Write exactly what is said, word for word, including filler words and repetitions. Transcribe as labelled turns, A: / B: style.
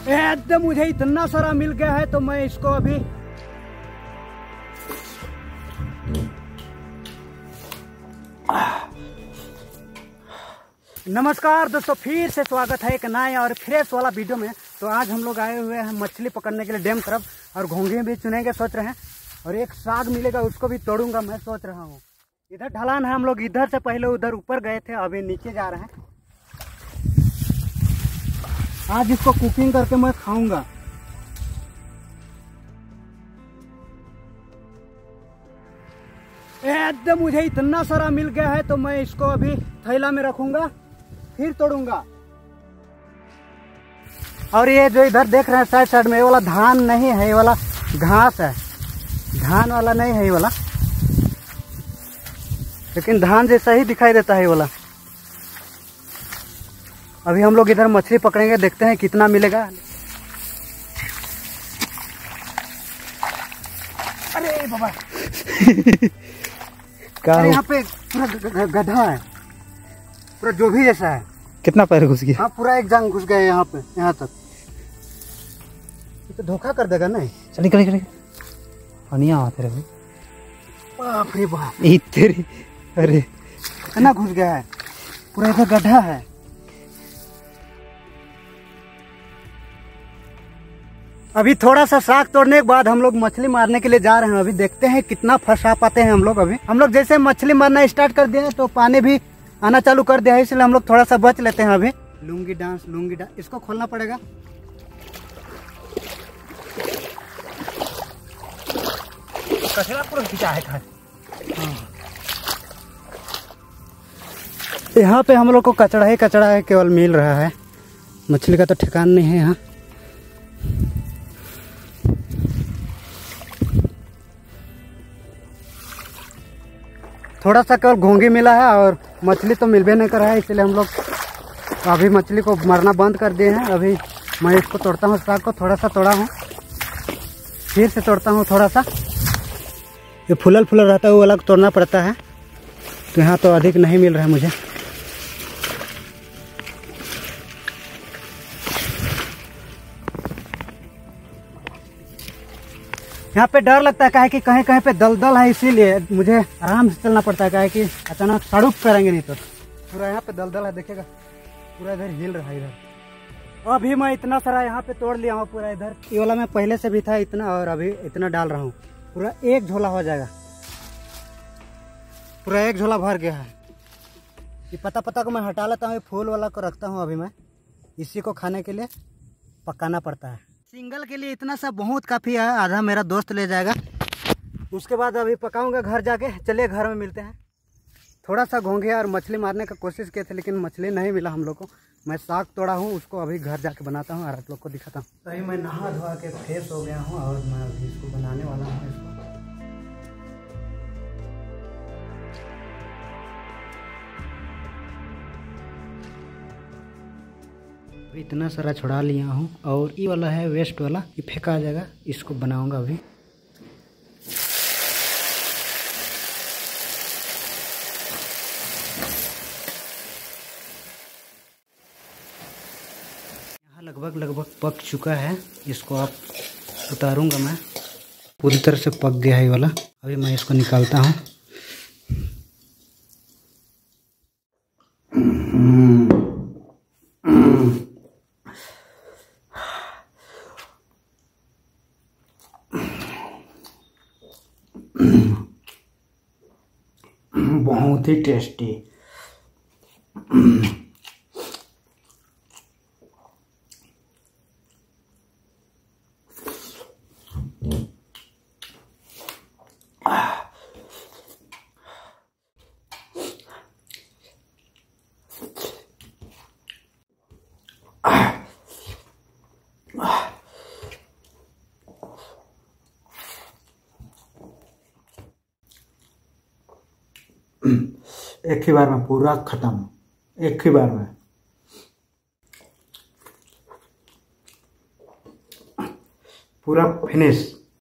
A: एकदम मुझे इतना सारा मिल गया है तो मैं इसको अभी नमस्कार दोस्तों, फिर से स्वागत है एक नए और फ्रेश वाला वीडियो में। तो आज हम लोग आए हुए हैं मछली पकड़ने के लिए डैम तरफ और घोंघे भी चुनेंगे सोच रहे हैं, और एक साग मिलेगा उसको भी तोड़ूंगा मैं सोच रहा हूँ। इधर ढलान है, हम लोग इधर से पहले उधर ऊपर गए थे, अभी नीचे जा रहे हैं। आज इसको कुकिंग करके मैं खाऊंगा। एकदम मुझे इतना सारा मिल गया है तो मैं इसको अभी थैला में रखूंगा, फिर तोड़ूंगा। और ये जो इधर देख रहे हैं साइड साइड में, ये वाला धान नहीं है, ये वाला घास है। धान वाला नहीं है ये वाला, लेकिन धान जैसा ही दिखाई देता है ये वाला। अभी हम लोग इधर मछली पकड़ेंगे, देखते हैं कितना मिलेगा। अरे बाबा अरे यहाँ पे पूरा गड्ढा है, पूरा जो भी जैसा है।
B: कितना पैर घुस गया?
A: हाँ, पूरा एक जांग घुस गया यहाँ पे, यहाँ तक। तो धोखा कर देगा नहीं।
B: चल निकल निकल पनिया आते रहे।
A: बाप रे बाप,
B: तेरी अरे
A: कितना घुस गया है, पूरा इधर गड्ढा है। अभी थोड़ा सा साग तोड़ने के बाद हम लोग मछली मारने के लिए जा रहे हैं। अभी देखते हैं कितना फंसा पाते हैं हम लोग। अभी हम लोग जैसे मछली मारना स्टार्ट कर दिए तो पानी भी आना चालू कर दिया है, इसलिए हम लोग थोड़ा सा बच लेते हैं। अभी लुंगी डांस लुंगी डांस इसको खोलना पड़ेगा।
B: कचरा पूरा खींचा है।
A: यहाँ पे हम लोग को कचड़ा ही कचड़ा है केवल मिल रहा है, मछली का तो ठिकाना नहीं है यहाँ। थोड़ा सा केवल घोंघी मिला है और मछली तो मिलबे नहीं कर रहा है, इसलिए हम लोग अभी मछली को मारना बंद कर दिए हैं। अभी मैं इसको तोड़ता हूँ, साग को थोड़ा सा तोड़ा हूँ, फिर से तोड़ता हूँ थोड़ा सा। ये फुलल फुलल रहता है वो अलग तोड़ना पड़ता है, तो यहाँ तो अधिक नहीं मिल रहा है मुझे। यहाँ पे डर लगता है काहे कि कहीं कहीं पे दलदल है, इसीलिए मुझे आराम से चलना पड़ता है, काहे कि अचानक सड़ुक करेंगे नहीं तो। पूरा यहाँ पे दलदल है, देखेगा पूरा इधर हिल रहा है इधर। अभी मैं इतना सारा यहाँ पे तोड़ लिया हूँ पूरा। इधर ये वाला मैं पहले से भी था इतना, और अभी इतना डाल रहा हूँ, पूरा एक झोला हो जाएगा। पूरा एक झोला भर गया है। ये पत्ता पत्ता को मैं हटा लेता हूँ, फूल वाला को रखता हूँ। अभी मैं इसी को खाने के लिए पकाना पड़ता है। सिंगल के लिए इतना सा बहुत काफ़ी है, आधा मेरा दोस्त ले जाएगा। उसके बाद अभी पकाऊंगा घर जाके। चलिए घर में मिलते हैं। थोड़ा सा घोंघे और मछली मारने का कोशिश किए थे, लेकिन मछली नहीं मिला हम लोग को। मैं साग तोड़ा हूँ, उसको अभी घर जाके बनाता हूँ और आप लोग को दिखाता हूँ। अभी मैं नहा धोआ के फ्रेश हो गया हूँ और मैं अभी इसको बनाने वाला हूँ। इसको इतना सारा छुड़ा लिया हूँ, और ये वाला है वेस्ट वाला, ये फेंका आ जाएगा। इसको बनाऊंगा अभी। यहाँ लगभग लगभग पक चुका है, इसको आप उतारूंगा मैं। पूरी तरह से पक गया है ये वाला। अभी मैं इसको निकालता हूँ। बहुत ही टेस्टी। एक ही बार में पूरा खत्म, एक ही बार में। पूरा फिनिश।